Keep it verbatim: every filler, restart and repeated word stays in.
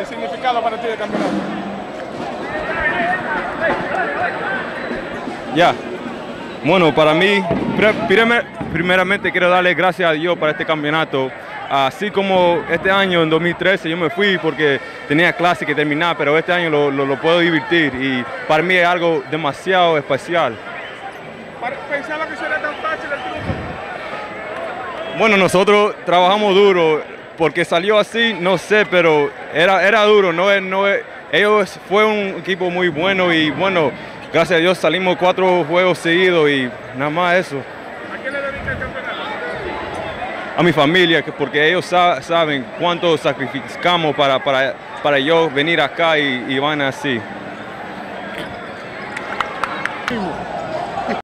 el significado para ti del campeonato. Ya, bueno, para mí, primer, primeramente quiero darle gracias a Dios para este campeonato. Así como este año, en dos mil trece, yo me fui porque tenía clase que terminar, pero este año lo, lo, lo puedo divertir y para mí es algo demasiado especial. ¿Pensaba que sería tan fácil el triunfo? Bueno, nosotros trabajamos duro, porque salió así, no sé, pero era, era duro. No, no, ellos fue un equipo muy bueno y bueno, gracias a Dios salimos cuatro juegos seguidos y nada más eso. ¿A qué le dedica el campeonato? A mi familia, porque ellos saben cuánto sacrificamos para, para, para yo venir acá y, y van así.